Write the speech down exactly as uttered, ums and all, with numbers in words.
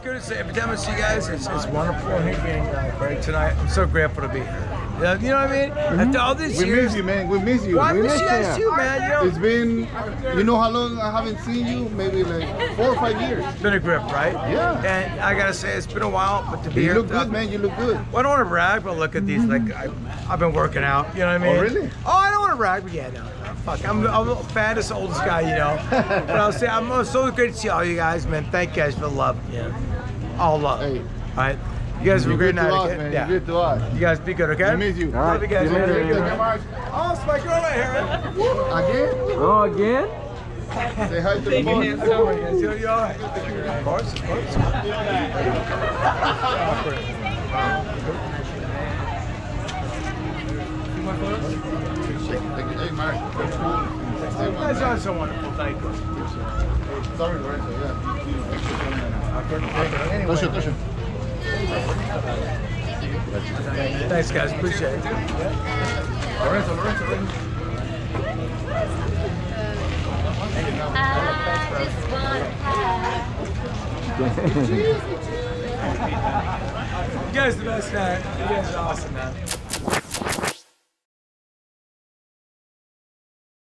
good to see. Every time I see you guys, it's, it's wonderful here being uh, Greg tonight. I'm so grateful to be here. Yeah, you know what I mean? Mm-hmm. After all these we years. We miss you, man. We miss you. Well, I we miss, miss you guys you. too, man. You know? It's been, you know how long I haven't seen you? Maybe like four or five years. It's been a grip, right? Yeah. And I gotta say, it's been a while, but to be you here. You look good, man. You look good. Well, I don't want to brag, but look at these. Like, I, I've been working out. You know what I mean? Oh, really? Oh, I don't want to brag, but yeah, no. no fuck. I'm, I'm the fattest, oldest guy, you know. But I'll say, I'm so great to see all you guys, man. Thank you guys for the love. Yeah. All love. Hey. All right. You guys have a great night. Us, Okay? man. Yeah. You're good to us. You guys be good, okay? We miss you. All right. Love you guys. You later, good. man. Oh, it's my girl right here. Again? Oh, again? Say hi to the boss. You all right? Of course, of course. Hey, Mark. You guys are so wonderful. Thank you. Sorry, Lorenzo. Yeah. Anyway. Touch it, touch it. Thanks, guys. Appreciate it. Lorenzo, Lorenzo, Lorenzo. You guys are the best, man. You guys are awesome, man.